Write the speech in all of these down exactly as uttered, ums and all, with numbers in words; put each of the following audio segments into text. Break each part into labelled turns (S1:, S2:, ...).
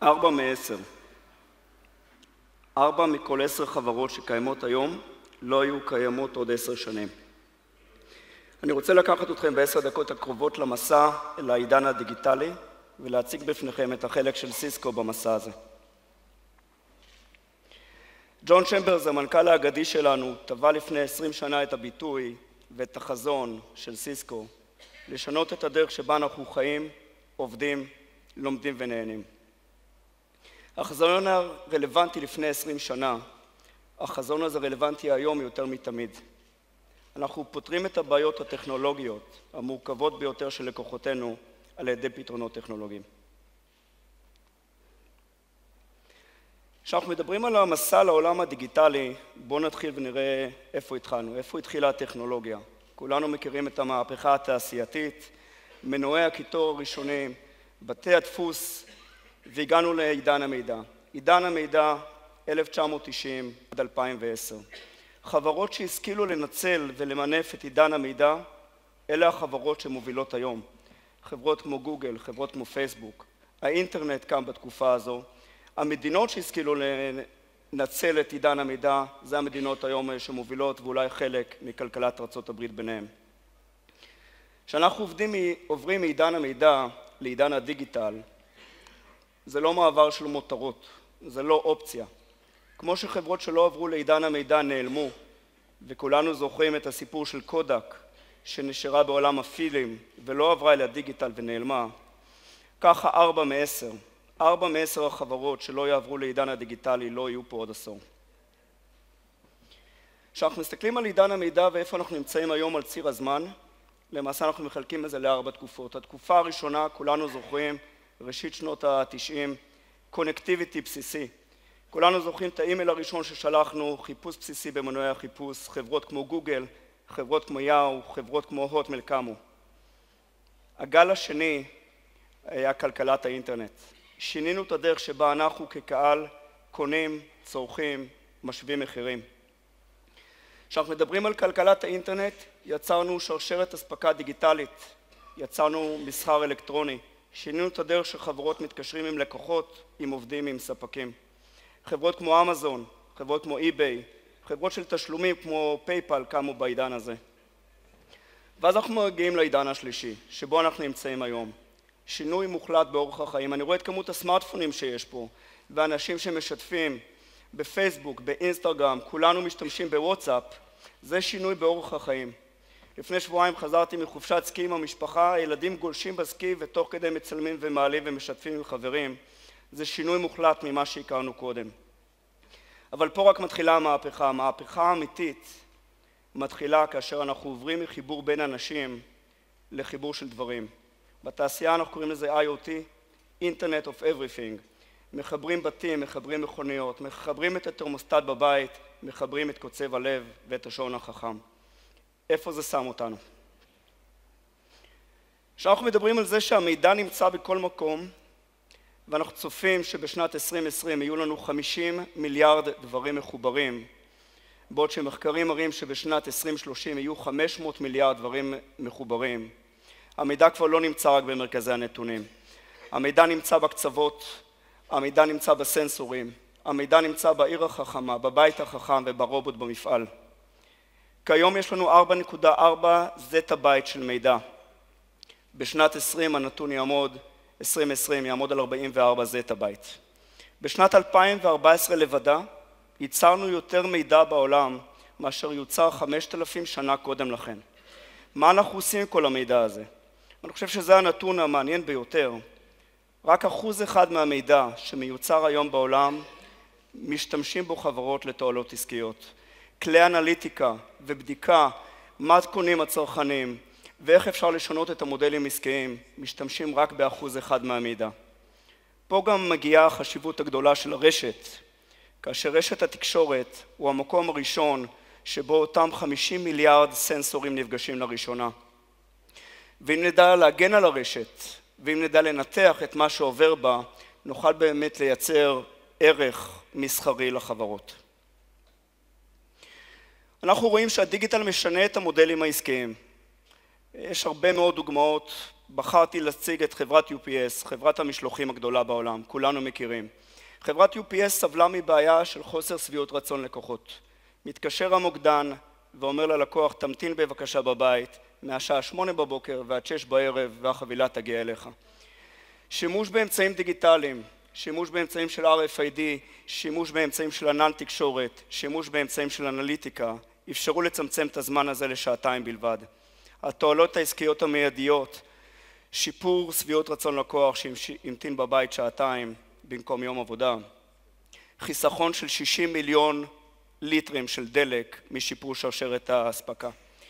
S1: ארבע מעשר. ארבע מכל עשר חברות שקיימות היום לא יהיו קיימות עוד עשר שנים. אני רוצה לקחת אתכם בעשר דקות הקרובות למסע אל העידן הדיגיטלי ולהציג בפניכם את החלק של סיסקו במסע הזה. ג'ון צ'מברס, המנכ"ל האגדי שלנו, טבע לפני עשרים שנה את הביטוי ואת החזון של סיסקו לשנות את הדרך שבה אנחנו חיים, עובדים, לומדים ונהנים. החזון הרלוונטי לפני עשרים שנה, החזון הזה רלוונטי היום יותר מתמיד. אנחנו פותרים את הבעיות הטכנולוגיות המורכבות ביותר של לקוחותינו על ידי פתרונות טכנולוגיים. כשאנחנו מדברים על המסע לעולם הדיגיטלי, בואו נתחיל ונראה איפה התחלנו, איפה התחילה הטכנולוגיה. כולנו מכירים את המהפכה התעשייתית, מנועי הקיטור הראשונים, בתי הדפוס, והגענו לעידן המידע. עידן המידע אלף תשע מאות תשעים עד אלפיים ועשר. חברות שהשכילו לנצל ולמנף את עידן המידע, אלה החברות שמובילות היום. חברות כמו גוגל, חברות כמו פייסבוק. האינטרנט קם בתקופה הזו. המדינות שהשכילו לנצל את עידן המידע, זה המדינות היום שמובילות ואולי חלק מכלכלת ארצות הברית ביניהם. כשאנחנו עובדים, עוברים מעידן המידע לעידן הדיגיטל, זה לא מעבר של מותרות, זה לא אופציה. כמו שחברות שלא עברו לעידן המידע נעלמו, וכולנו זוכרים את הסיפור של קודק, שנשארה בעולם הפילים ולא עברה אל הדיגיטל ונעלמה, ככה ארבע מעשר. ארבע מעשר החברות שלא יעברו לעידן הדיגיטלי לא יהיו פה עוד עשור. כשאנחנו מסתכלים על עידן המידע ואיפה אנחנו נמצאים היום על ציר הזמן, למעשה אנחנו מחלקים את זה לארבע תקופות. התקופה הראשונה, כולנו זוכרים, ראשית שנות ה-תשעים, קונקטיביטי בסיסי. כולנו זוכרים את האימייל הראשון ששלחנו, חיפוש בסיסי במנועי החיפוש, חברות כמו גוגל, חברות כמו יאו, חברות כמו הוטמייל קמו. הגל השני היה כלכלת האינטרנט. שינינו את הדרך שבה אנחנו כקהל קונים, צורכים, משווים מחירים. כשאנחנו מדברים על כלכלת האינטרנט, יצרנו שרשרת אספקה דיגיטלית, יצרנו מסחר אלקטרוני, שינינו את הדרך שחברות מתקשרים עם לקוחות, עם עובדים, עם ספקים. חברות כמו אמזון, חברות כמו אי-ביי, חברות של תשלומים כמו פייפל קמו בעידן הזה. ואז אנחנו מגיעים לעידן השלישי, שבו אנחנו נמצאים היום. שינוי מוחלט באורח החיים. אני רואה את כמות הסמארטפונים שיש פה, ואנשים שמשתפים בפייסבוק, באינסטגרם, כולנו משתמשים בוואטסאפ, זה שינוי באורח החיים. לפני שבועיים חזרתי מחופשת סקי עם המשפחה, הילדים גולשים בסקי ותוך כדי מצלמים ומעלים ומשתפים עם חברים. זה שינוי מוחלט ממה שהכרנו קודם. אבל פה רק מתחילה המהפכה. המהפכה האמיתית מתחילה כאשר אנחנו עוברים מחיבור בין אנשים לחיבור של דברים. בתעשייה אנחנו קוראים לזה איי או טי, Internet of Everything. מחברים בתים, מחברים מכוניות, מחברים את התרמוסטט בבית, מחברים את קוצב הלב ואת השעון החכם. איפה זה שם אותנו? כשאנחנו מדברים על זה שהמידע נמצא בכל מקום, ואנחנו צופים שבשנת עשרים עשרים יהיו לנו חמישים מיליארד דברים מחוברים, בעוד שמחקרים מראים שבשנת עשרים שלושים יהיו חמש מאות מיליארד דברים מחוברים. המידע כבר לא נמצא רק במרכזי הנתונים. המידע נמצא בקצוות, המידע נמצא בסנסורים, המידע נמצא בעיר החכמה, בבית החכם וברובוט במפעל. כיום יש לנו ארבע נקודה ארבע זטה בייט של מידע. בשנת עשרים הנתון יעמוד, עשרים עשרים יעמוד על ארבעים וארבע זטה בייט. בשנת אלפיים וארבע עשרה לבדה ייצרנו יותר מידע בעולם מאשר יוצר חמשת אלפים שנה קודם לכן. מה אנחנו עושים עם כל המידע הזה? אני חושב שזה הנתון המעניין ביותר. רק אחוז אחד מהמידע שמיוצר היום בעולם משתמשים בו חברות לתועלות עסקיות. כלי אנליטיקה ובדיקה מה קונים הצרכנים ואיך אפשר לשנות את המודלים עסקיים משתמשים רק באחוז אחד מהמידע. פה גם מגיעה החשיבות הגדולה של הרשת, כאשר רשת התקשורת הוא המקום הראשון שבו אותם חמישים מיליארד סנסורים נפגשים לראשונה. ואם נדע להגן על הרשת, ואם נדע לנתח את מה שעובר בה, נוכל באמת לייצר ערך מסחרי לחברות. אנחנו רואים שהדיגיטל משנה את המודלים העסקיים. יש הרבה מאוד דוגמאות. בחרתי להציג את חברת יו פי אס, חברת המשלוחים הגדולה בעולם, כולנו מכירים. חברת יו פי אס סבלה מבעיה של חוסר שביעות רצון לקוחות. מתקשר המוקדן ואומר ללקוח, תמתין בבקשה בבית, מהשעה שמונה בבוקר ועד שש בערב והחבילה תגיע אליך. שימוש באמצעים דיגיטליים, שימוש באמצעים של אר אף איי די, שימוש באמצעים של ענן תקשורת, שימוש באמצעים של אנליטיקה, אפשרו לצמצם את הזמן הזה לשעתיים בלבד. התועלות העסקיות המיידיות, שיפור שביעות רצון לקוח שהמתין בבית שעתיים במקום יום עבודה, חיסכון של שישים מיליון ליטרים של דלק משיפור שרשרת האספקה.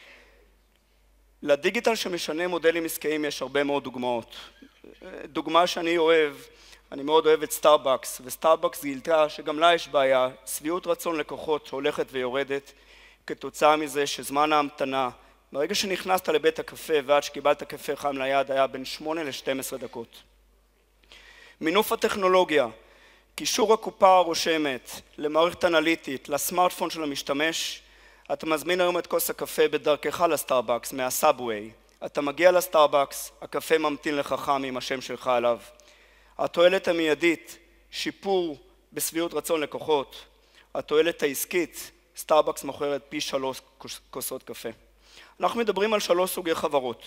S1: לדיגיטל שמשנה מודלים עסקיים יש הרבה מאוד דוגמאות. דוגמה שאני אוהב, אני מאוד אוהב את סטארבקס, וסטארבקס גילתה שגם לה יש בעיה, שביעות רצון לקוחות שהולכת ויורדת כתוצאה מזה שזמן ההמתנה, ברגע שנכנסת לבית הקפה ועד שקיבלת קפה חם ליד היה בין שמונה ל-שתים עשרה דקות. מינוף הטכנולוגיה, קישור הקופה הרושמת למערכת אנליטית, לסמארטפון של המשתמש, אתה מזמין היום את כוס הקפה בדרכך לסטארבקס מהסאבווי, אתה מגיע לסטארבקס, הקפה ממתין לך חם עם השם שלך עליו. התועלת המיידית, שיפור בשביעות רצון לקוחות, התועלת העסקית, סטארבקס מוכרת פי שלוש כוסות קפה. אנחנו מדברים על שלוש סוגי חברות.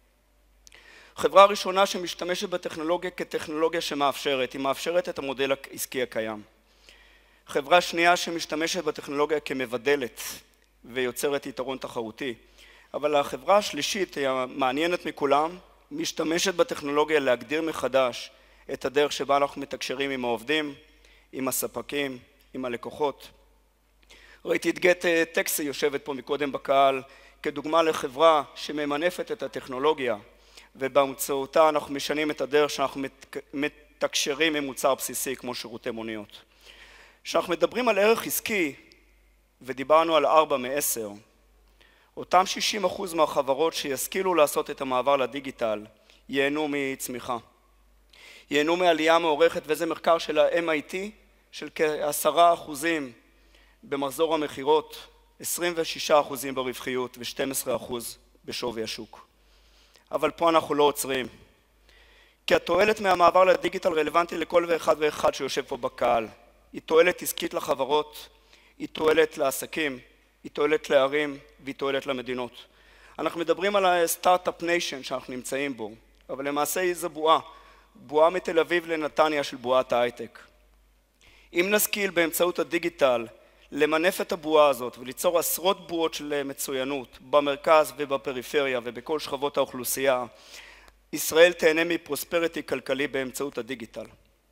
S1: חברה ראשונה שמשתמשת בטכנולוגיה כטכנולוגיה שמאפשרת, היא מאפשרת את המודל העסקי הקיים. חברה שנייה שמשתמשת בטכנולוגיה כמבדלת ויוצרת יתרון תחרותי. אבל החברה השלישית, היא המעניינת מכולם, משתמשת בטכנולוגיה להגדיר מחדש את הדרך שבה אנחנו מתקשרים עם העובדים, עם הספקים, עם הלקוחות. ראיתי את גט טקסי יושבת פה מקודם בקהל, כדוגמה לחברה שממנפת את הטכנולוגיה, ובאמצעותה אנחנו משנים את הדרך שאנחנו מתקשרים עם מוצר בסיסי כמו שירותי מוניות. כשאנחנו מדברים על ערך עסקי, ודיברנו על ארבע מעשר, אותם שישים אחוז מהחברות שישכילו לעשות את המעבר לדיגיטל, ייהנו מצמיחה. ייהנו מעלייה מעורכת, וזה מחקר של ה-אם איי טי, של כעשרה אחוזים במחזור המחירות, עשרים ושישה אחוזים ברווחיות ו-שנים עשר אחוז בשווי השוק. אבל פה אנחנו לא עוצרים. כי התועלת מהמעבר לדיגיטל רלוונטי לכל ואחד ואחד שיושב פה בקהל. היא תועלת עסקית לחברות, היא תועלת לעסקים, היא תועלת לערים והיא תועלת למדינות. אנחנו מדברים על הסטארט-אפ ניישן שאנחנו נמצאים בו, אבל למעשה היא זו בועה, בועה מתל אביב לנתניה של בועת ההייטק. אם נשכיל באמצעות הדיגיטל למנף את הבועה הזאת וליצור עשרות בועות של מצוינות במרכז ובפריפריה ובכל שכבות האוכלוסייה, ישראל תהנה מפרוספריטי כלכלי באמצעות הדיגיטל.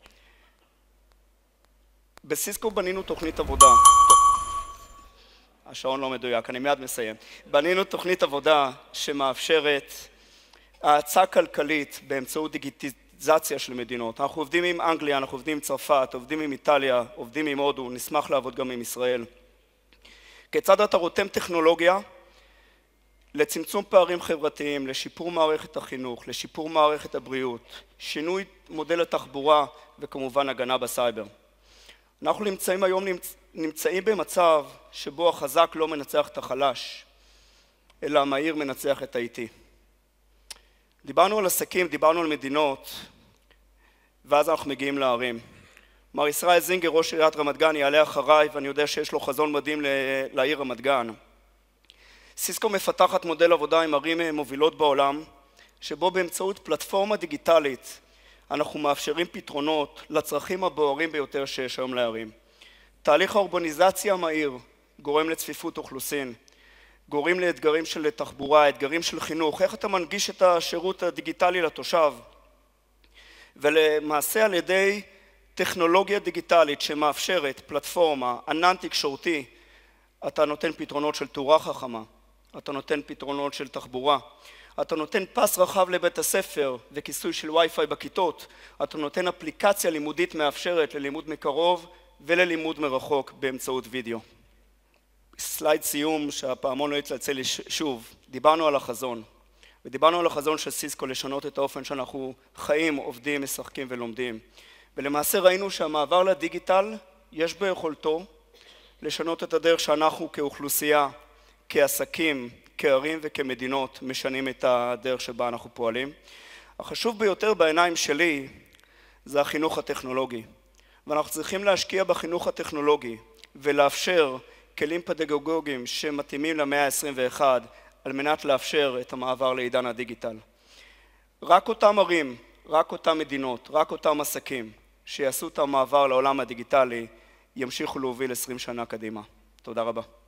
S1: בסיסקו בנינו תוכנית עבודה, השעון לא מדויק, אני מיד מסיים. בנינו תוכנית עבודה שמאפשרת האצה כלכלית באמצעות דיגיטיזציה של מדינות. אנחנו עובדים עם אנגליה, אנחנו עובדים עם צרפת, עובדים עם איטליה, עובדים עם הודו, נשמח לעבוד גם עם ישראל. כיצד אתה רותם טכנולוגיה לצמצום פערים חברתיים, לשיפור מערכת החינוך, לשיפור מערכת הבריאות, שינוי מודל התחבורה וכמובן הגנה בסייבר. אנחנו נמצאים היום נמצאים במצב שבו החזק לא מנצח את החלש, אלא המהיר מנצח את האיטי. דיברנו על עסקים, דיברנו על מדינות, ואז אנחנו מגיעים לערים. מר ישראל זינגר, ראש עיריית רמת גן, יעלה אחריי, ואני יודע שיש לו חזון מדהים לעיר רמת גן. סיסקו מפתחת מודל עבודה עם ערים מובילות בעולם, שבו באמצעות פלטפורמה דיגיטלית אנחנו מאפשרים פתרונות לצרכים הבוערים ביותר שיש היום לערים. תהליך האורבניזציה המהיר גורם לצפיפות אוכלוסין, גורם לאתגרים של תחבורה, אתגרים של חינוך, איך אתה מנגיש את השירות הדיגיטלי לתושב, ולמעשה על ידי טכנולוגיה דיגיטלית שמאפשרת פלטפורמה, ענן תקשורתי, אתה נותן פתרונות של תאורה חכמה, אתה נותן פתרונות של תחבורה, אתה נותן פס רחב לבית הספר וכיסוי של וי-פיי בכיתות, אתה נותן אפליקציה לימודית מאפשרת ללימוד מקרוב וללימוד מרחוק באמצעות וידאו. סלייד סיום שהפעמון לא יצלצל לי שוב, דיברנו על החזון, ודיברנו על החזון של סיסקו לשנות את האופן שאנחנו חיים, עובדים, משחקים ולומדים. ולמעשה ראינו שהמעבר לדיגיטל יש ביכולתו לשנות את הדרך שאנחנו כאוכלוסייה, כעסקים, כערים וכמדינות משנים את הדרך שבה אנחנו פועלים. החשוב ביותר בעיניים שלי זה החינוך הטכנולוגי, ואנחנו צריכים להשקיע בחינוך הטכנולוגי ולאפשר כלים פדגוגיים שמתאימים למאה ה-עשרים ואחת על מנת לאפשר את המעבר לעידן הדיגיטל. רק אותם ערים, רק אותם מדינות, רק אותם עסקים שיעשו את המעבר לעולם הדיגיטלי ימשיכו להוביל עשרים שנה קדימה. תודה רבה.